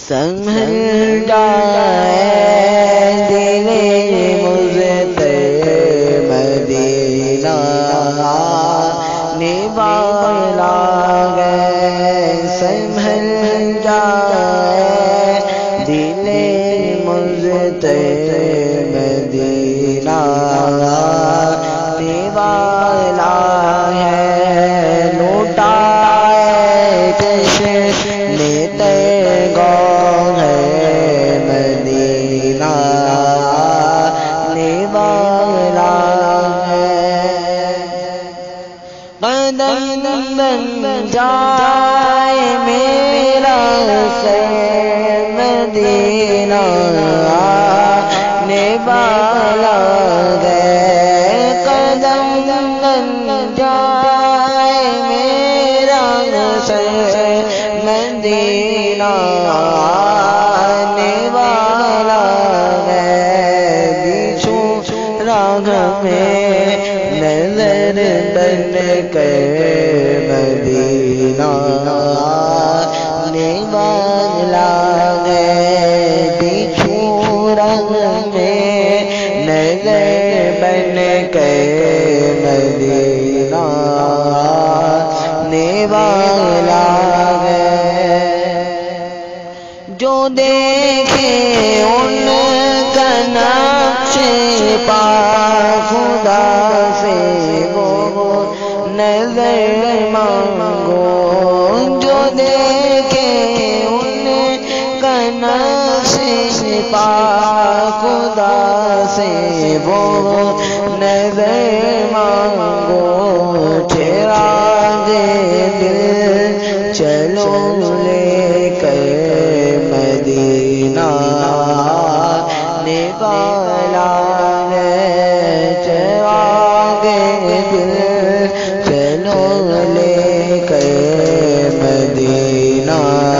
سنبھل جائے دل مضطر مدینہ نوالا گئے سنبھل جائے دل مضطر مدینہ نوالا ہے لوٹا قدم بن جائے میرا سر مدینہ نوالا گئے قدم بن جائے میرا سر مدینہ نوالا گئے بچھو راہ میں نظر بن کر مدینہ نوالا گئے بچھو راہ میں نظر بن کر مدینہ نوالا گئے جو دیکھے ان کا نقش پا خدا سے وہ نظر مانگو جو دیکھے ان کا نقش پا خدا سے وہ نظر مانگو چراغ دل چلو لے کر مدینہ نوالا ہے چراغ دل چلو لے کر مدینہ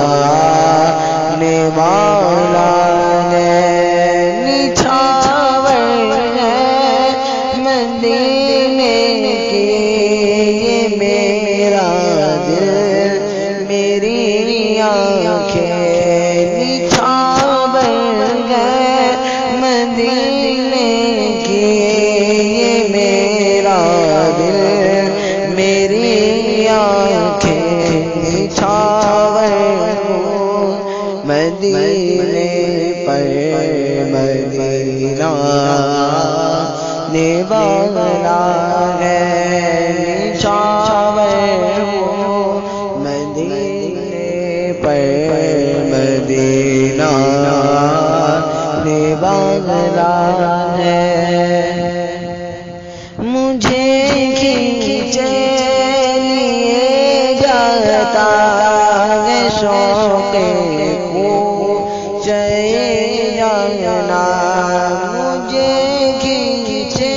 نوالا ہے نچھاور ہے مدینے کی یہ میرا دل میری آنکھیں نچھاور ہے مدینے کی یہ میرا دل میری آنکھیں نچھاور مدینے پر مدینہ نوالا ہے نچھاور مدینے پر مدینہ نوالا ہے مجھے کھینچے لیے جاتا ہے شوق کوچے جانا مجھے کھینچے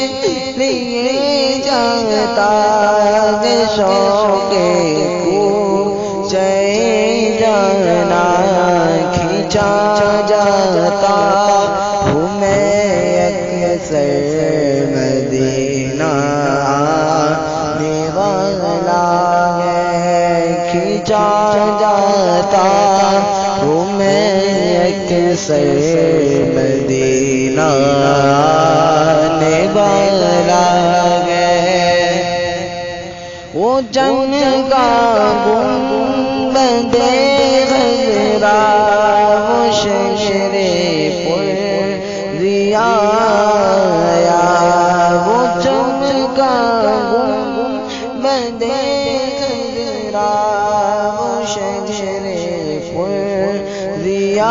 لیے جاتا ہے شوق کوچے جانا کھینچا جاتا ہوں میں اکثر مدینہ نوالا ہے کھینچا جاتا ہوں میں اکثر مدینہ نوالا ہے وہ جنگ کا گنبد خضرا وہ شجر پر ضیا وہ جنگ کا گنبد خضرا وہ شجر پر ضیا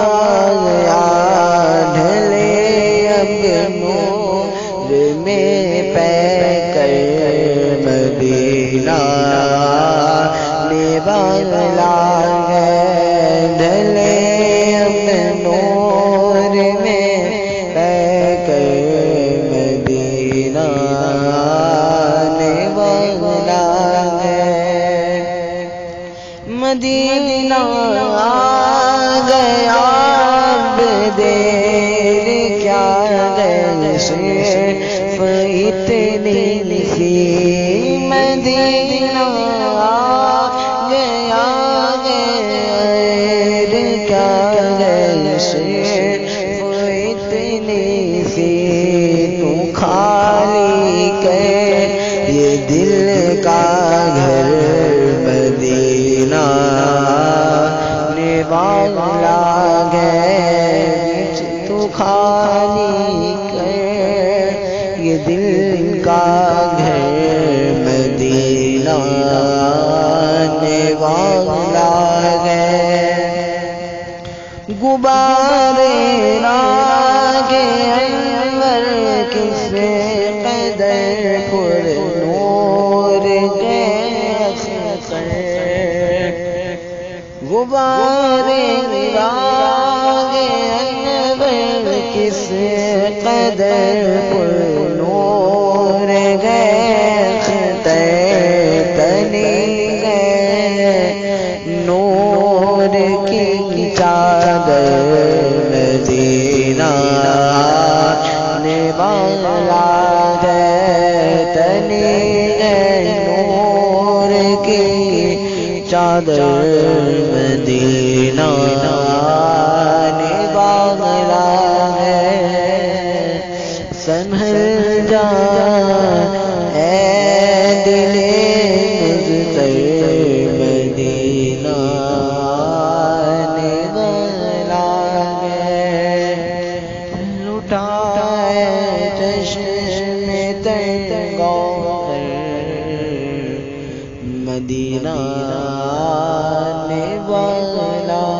ڈھلے اب نور میں پے کر مدینہ نوالا ہے ڈھلے اب نور میں پے کر مدینہ نوالا ہے مدینہ آ گیا اب دیر کیا گئے صرف اتنی سی مدینہ آ گیا کیا ہے صرف اتنی سی تو خالی کہ یہ دل کا گھر مدینہ والا گئے تو خالی کہ یہ دل کا گھر مدینہ والا گئے غبار راگ انور کس قدر پر نور گئے غبار راگ انور کس قدر پر نور گئے تنی نور کی چادر مدینہ والا ہے تنی نور کی چادر مدینہ والا ہے سنبھل جا اے دل مضطر مدینہ والا ہے لٹائے چشم تنگوہر مدینہ والا